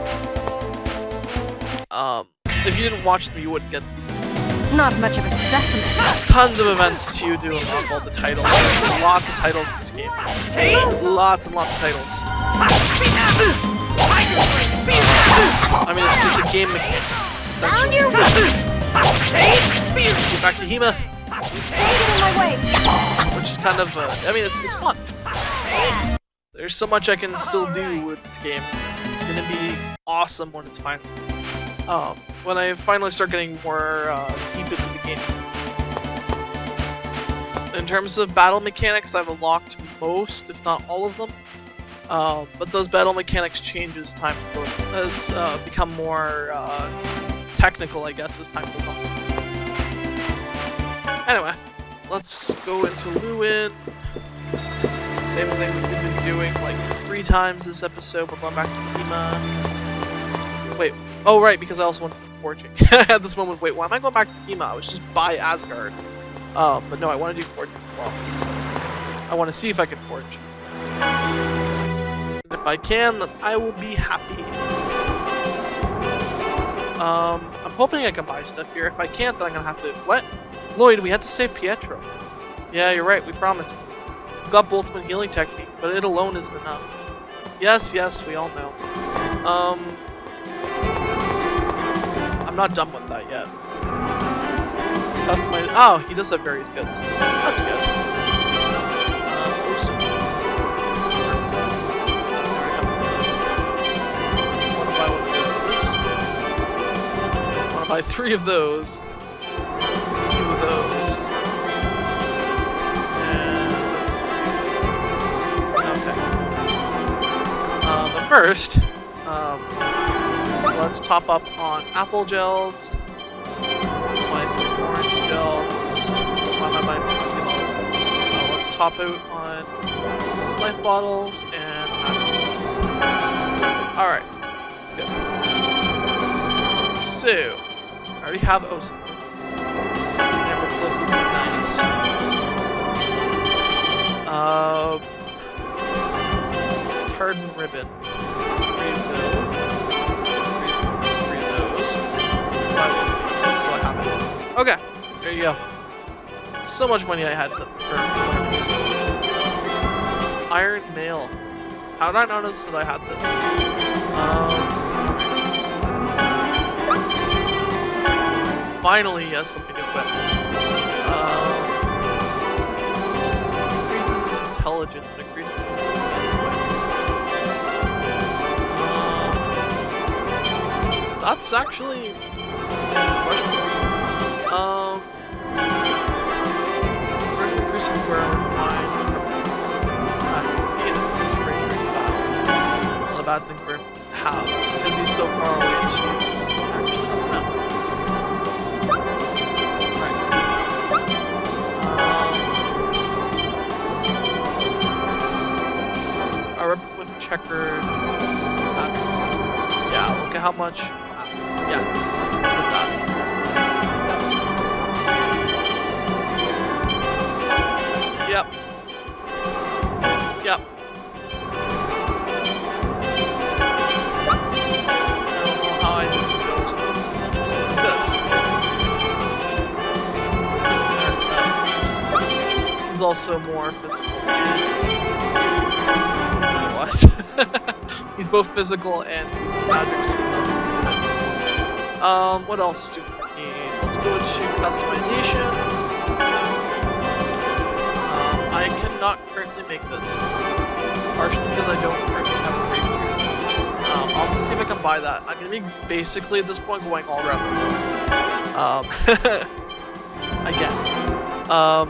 Um, if you didn't watch them, you wouldn't get these things. Not much of a specimen. Tons of events to do unlock all the titles. There's lots of titles in this game. Lots and lots of titles. I mean, it's, it's a game mechanic. It's Found essentially. your weakness. Get back to Hema, Get in my way. which is kind of, uh, I mean, it's, it's fun. There's so much I can still do with this game. It's, it's gonna be awesome when it's final. Um, when I finally start getting more uh, deep into the game. In terms of battle mechanics, I've unlocked most, if not all of them. Um, but those battle mechanics change as time goes, has uh, become more uh, technical, I guess, as time goes on. Anyway, let's go into Lewin. Same thing we've been doing like three times this episode. We're going back to Hema. Wait, oh right, because I also went forging. I had this moment, wait, why am I going back to Hema? I was just by Asgard. Um, but no, I want to do forging as well. I want to see if I can forge. And if I can, then I will be happy. Um, I'm hoping I can buy stuff here. If I can't, then I'm gonna have to. What? Lloyd, we had to save Pietro. Yeah, you're right. We promised. We got the ultimate healing technique, but it alone isn't enough. Yes, yes, we all know. Um, I'm not done with that yet. Customize. Oh, he does have various goods. That's good. Uh, awesome. Want to buy one of those? Want to buy three of those? Two of those. And okay. Uh, but first, um, let's top up on apple gels. Orange gel. Let's, why am I buying basketballs? Uh, let's top out on life bottles and bottles. Alright, let's go. So, I already have Osa. Never flip would be nice. Uh, Tartan ribbon. Three of those. Three, three of those. Five of these, so I have it. Okay, there you go. So much money I had. The, iron nail. How did I notice that I had this? Um, finally, yes, something to equip. Um, increases intelligence, but increases defense. Um, that's actually questionable. Um, increases where we're fine. It's not a bad thing for how, because he's so far away. She actually doesn't know. Right. Um, a rep with checkered. Uh, yeah, look at how much. Uh, yeah, let's get that. Yep. Yep. I don't know how I did those things. This. There's He's also more physical. He was. He's both physical and uses magic, so that's good. Um, what else do we need? Let's go to customization. I cannot currently make this, partially because I don't currently have a rapier. Um, I'll have to see if I can buy that. I'm gonna be basically at this point going all around the world. Um, again, um,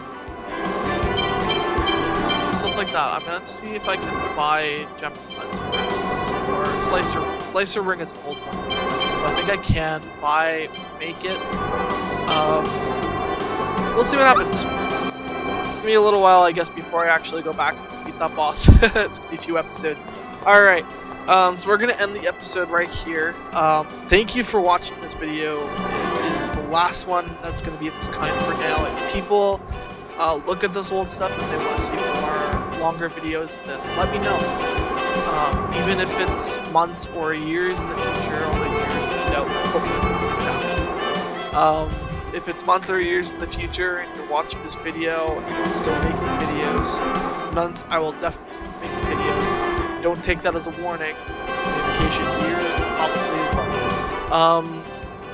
stuff like that. I'm gonna see if I can buy gem cuts, for instance, or slicer. Slicer ring is an old one, but I think I can buy, make it. Um, we'll see what happens. It's gonna be a little while, I guess, before I actually go back and beat that boss. It's gonna be a few episodes. Alright, um, so we're gonna end the episode right here. Um, thank you for watching this video. It is the last one that's gonna be of its kind for now. If people uh, look at this old stuff and they want to see more longer videos, then let me know. Um, even if it's months or years in the future, although years, no, hopefully we'll see that. Um, If it's months or years in the future and you're watching this video and I'm still making videos, months, I will definitely still make videos. Don't take that as a warning. In case you hear, probably. Um,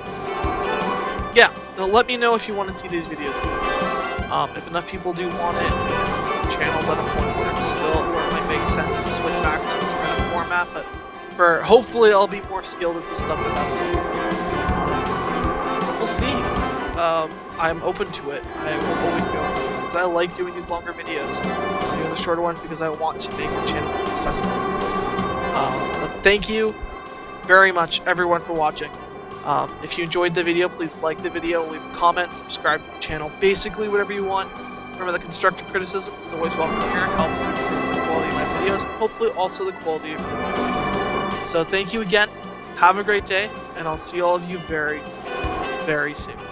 yeah, now let me know if you want to see these videos. Um, if enough people do want it, the channel's at a point where it's still, where it might make sense to switch back to this kind of format, but for, hopefully I'll be more skilled at this stuff at that point. Um, we'll see. Um, I'm open to it. I will always be open, because I like doing these longer videos. I'm doing the shorter ones because I want to make the channel more accessible. Um, but thank you very much, everyone, for watching. Um, if you enjoyed the video, please like the video, leave a comment, subscribe to the channel, basically whatever you want. Remember that constructive criticism is always welcome here. It helps improve the quality of my videos, and hopefully also the quality of your videos. So thank you again, have a great day, and I'll see all of you very, very soon.